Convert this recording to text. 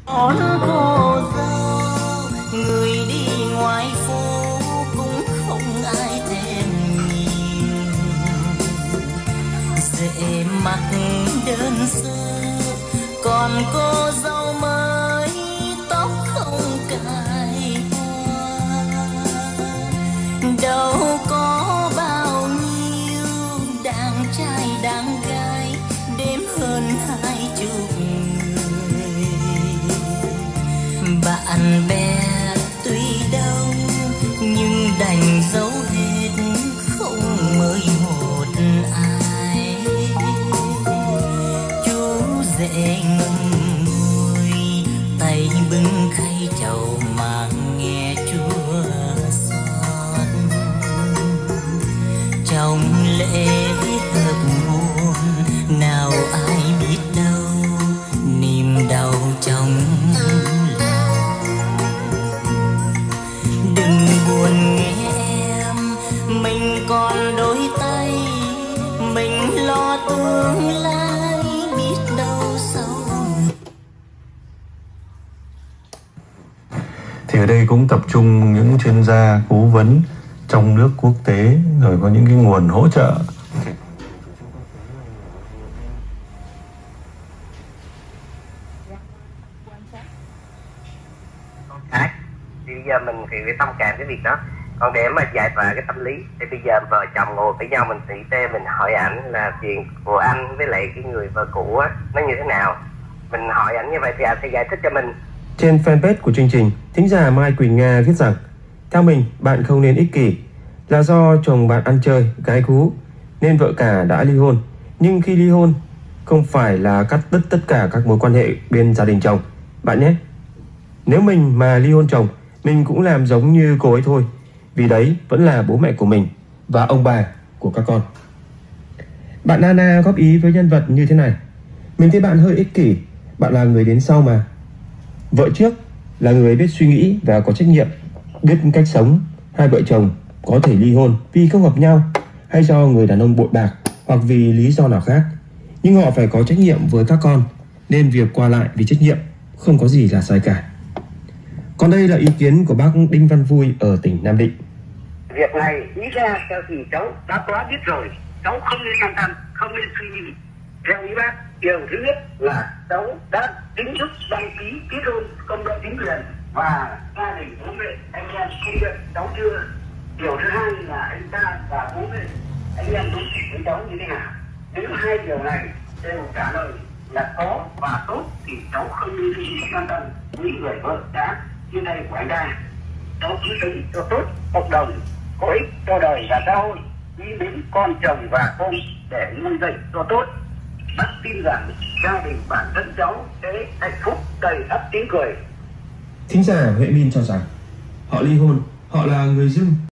Con cô dâu người đi ngoài phố cũng không ai thèm nhìn, dễ mặc đơn sơ, còn cô dâu mới tóc không cài hoa. Đâu có bao nhiêu đàn trai đàn gái đếm hơn 20 người, bạn bè tuy đông nhưng đành giấu hết không mời một ai. Chú rể ngậm ngùi tay bưng khay chầu mà nghe chua xót, trong lễ hợp hôn nào ai biết đâu niềm đau trong lòng. Đừng buồn nghe em, mình còn đôi tay, mình lo tương lai biết đâu sau. Thì ở đây cũng tập trung những chuyên gia cố vấn trong nước quốc tế, rồi có những cái nguồn hỗ trợ. Thì bây giờ mình thì phải thông cảm cái việc đó. Còn để mà giải tỏa cái tâm lý thì bây giờ vợ chồng ngồi với nhau mình tỉ tê, mình hỏi ảnh là chuyện của anh với lại cái người vợ cũ á nó như thế nào. Mình hỏi ảnh như vậy thì anh sẽ giải thích cho mình. Trên fanpage của chương trình, thính giả Mai Quỳnh Nga viết rằng: theo mình, bạn không nên ích kỷ, là do chồng bạn ăn chơi, gái gú nên vợ cả đã ly hôn. Nhưng khi ly hôn không phải là cắt đứt tất cả các mối quan hệ bên gia đình chồng bạn nhé. Nếu mình mà ly hôn chồng, mình cũng làm giống như cô ấy thôi, vì đấy vẫn là bố mẹ của mình và ông bà của các con. Bạn Nana góp ý với nhân vật như thế này: mình thấy bạn hơi ích kỷ, bạn là người đến sau mà. Vợ trước là người biết suy nghĩ và có trách nhiệm, biết cách sống. Hai vợ chồng có thể ly hôn vì không hợp nhau, hay do người đàn ông bội bạc, hoặc vì lý do nào khác, nhưng họ phải có trách nhiệm với các con, nên việc qua lại vì trách nhiệm không có gì là sai cả. Còn đây là ý kiến của bác Đinh Văn Vui ở tỉnh Nam Định. Việc này ý ra thì cháu đã quá biết rồi, cháu không nên lăn tăn, không nên suy nghĩ. Theo ý bác, điều thứ nhất là cháu đã chính thức đăng ký kết hôn công đoạn chính quyền và gia đình bố mẹ anh em công nhận cháu chưa. Điều thứ hai là anh ta và bố mẹ anh em đối xử với cháu như thế nào. Nếu hai điều này đều trả lời là có và tốt thì cháu không nên suy nghĩ lăn tăn với người vợ đã như này của anh ta. Cháu cứ sống cho tốt cộng đồng, có ích cho đời và xã hội, quý mến con chồng và con để nuôi dạy cho tốt. Bác tin rằng gia đình bản thân cháu sẽ hạnh phúc đầy ắp tiếng cười. Thính giả Huệ Min cho rằng họ ly hôn, họ là người dưng